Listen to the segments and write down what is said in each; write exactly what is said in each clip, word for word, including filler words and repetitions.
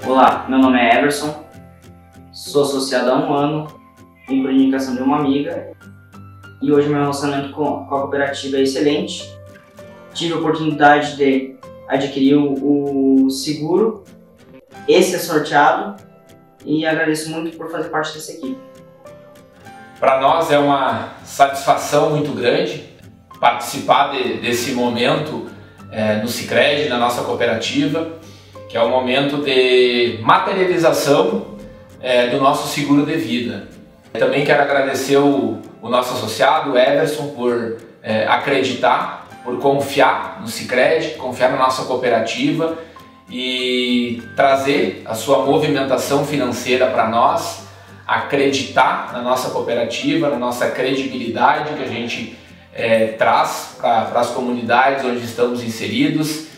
Olá, meu nome é Everson, sou associado há um ano, vim por indicação de uma amiga e hoje meu relacionamento com a cooperativa é excelente. Tive a oportunidade de adquirir o, o seguro, esse é sorteado e agradeço muito por fazer parte dessa equipe. Para nós é uma satisfação muito grande participar de, desse momento é, no Sicredi, na nossa cooperativa, que é o momento de materialização é, do nosso seguro de vida. Também quero agradecer o, o nosso associado, Everson, por é, acreditar, por confiar no Sicredi, confiar na nossa cooperativa e trazer a sua movimentação financeira para nós, acreditar na nossa cooperativa, na nossa credibilidade que a gente é, traz para as comunidades onde estamos inseridos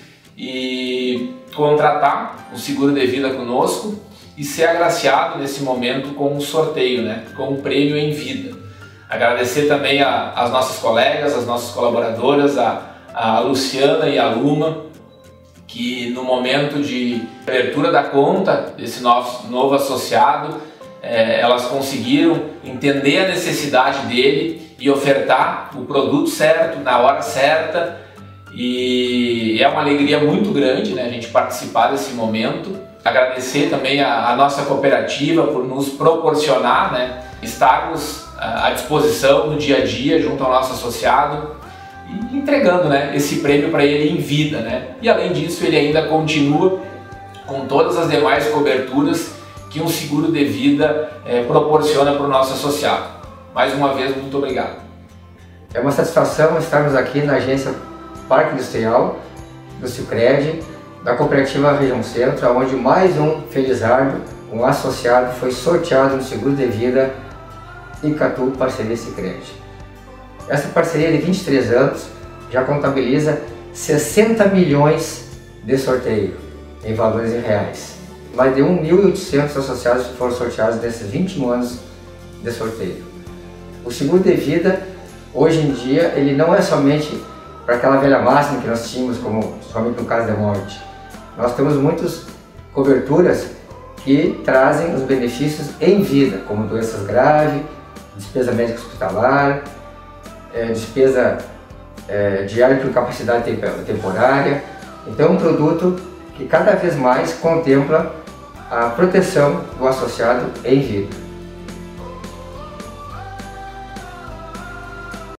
e contratar o seguro de vida conosco e ser agraciado nesse momento com um sorteio, né, com um prêmio em vida. Agradecer também a, as nossas colegas, as nossas colaboradoras, a, a Luciana e a Luma, que no momento de abertura da conta desse nosso novo associado, é, elas conseguiram entender a necessidade dele e ofertar o produto certo, na hora certa. E é uma alegria muito grande, né, a gente participar desse momento. Agradecer também a, a nossa cooperativa por nos proporcionar, né, estarmos à disposição no dia a dia junto ao nosso associado e entregando, né, esse prêmio para ele em vida, né? E além disso ele ainda continua com todas as demais coberturas que um seguro de vida é, proporciona para o nosso associado. Mais uma vez, muito obrigado. É uma satisfação estarmos aqui na agência Parque Industrial do Sicredi, da cooperativa Região Centro, onde mais um felizardo, um associado, foi sorteado no seguro de vida Icatu Parceria Sicredi. Essa parceria de vinte e três anos já contabiliza sessenta milhões de sorteio em valores em reais. Mais de mil e oitocentos associados foram sorteados nesses vinte e um anos de sorteio. O seguro de vida, hoje em dia, ele não é somente para aquela velha máxima que nós tínhamos, como somente no caso da morte. Nós temos muitas coberturas que trazem os benefícios em vida, como doenças graves, despesa médica hospitalar, é, despesa é, diária por incapacidade temporária. Então é um produto que cada vez mais contempla a proteção do associado em vida.